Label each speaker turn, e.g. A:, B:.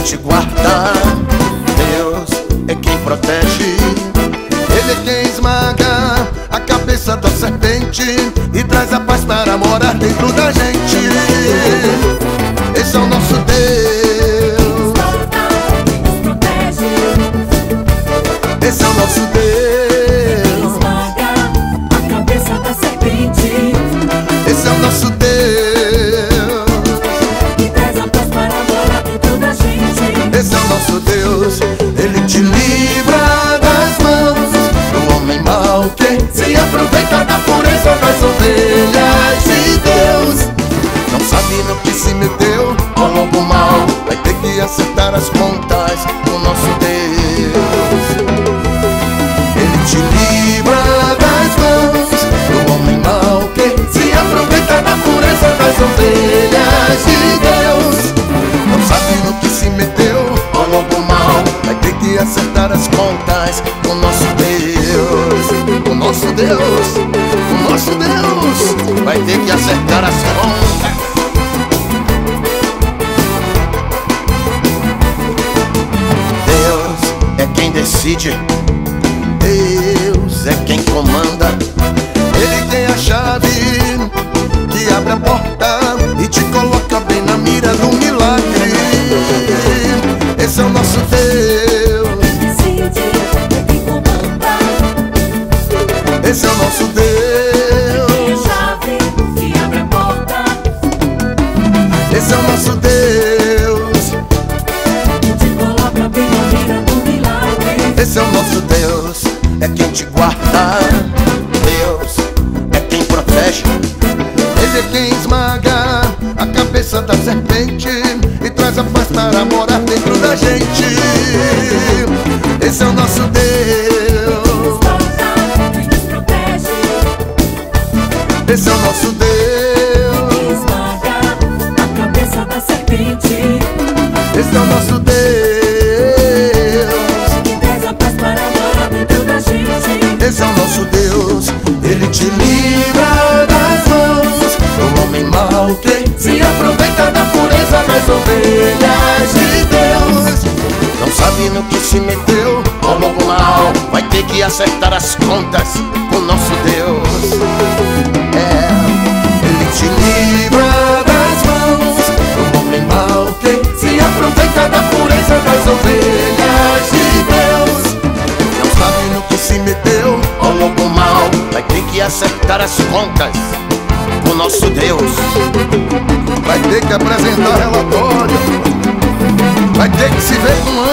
A: te guarda. Deus é quem protege. Ele é quem esmaga a cabeça da serpente e traz a paz para morar dentro da gente. Esse é o nosso Deus. Esse é o nosso Deus.
B: Esmaga a cabeça da serpente.
A: Esse é o nosso Deus.
B: E traz a paz para morar dentro da gente.
A: Esse é o nosso Deus. Ele te livra das mãos do homem mau que se aproveita da pureza das ovelhas de Deus. Não sabe no que se meteu, ao lobo mal vai ter que acertar as contas com o nosso Deus. Ele te livra das mãos do homem mau que se aproveita da pureza das ovelhas de Deus. Não sabe no que se meteu, ao lobo mal vai ter que acertar as contas com o nosso Deus. O nosso Deus, o nosso Deus vai ter que acertar as contas. Deus é quem decide, Deus é quem comanda. Ele tem a chave que abre a porta e te coloca bem na mira do milagre. Esse é o nosso Deus.
B: Decide, é quem comanda.
A: Esse é o nosso Deus.
B: Tem a chave que abre a porta.
A: Esse é o nosso Deus.
B: Te coloca bem na mira do milagre.
A: Esse é o nosso Deus. É quem te guarda. Deus é quem protege. Ele é quem esmaga a cabeça da serpente e traz a paz para morar dentro da gente. Esse é o nosso Deus.
B: Esmaga quem nos protege.
A: Esse é o nosso Deus.
B: Esmaga a cabeça da serpente.
A: Esse é o nosso Deus.
B: Que traz a paz para morar dentro da gente.
A: Esse é o nosso Deus. Ele te livra das mãos do homem mau que se aproveita da pureza das ovelhas de Deus. Não sabe no que se meteu, ao lobo mau vai ter que acertar as contas com o nosso Deus. É, ele te livra das mãos do homem mau que se aproveita da pureza das ovelhas de Deus. Não sabe no que se meteu, ao lobo mau vai ter que acertar as contas com o nosso Deus. Vai ter que apresentar relatório, vai ter que se ver com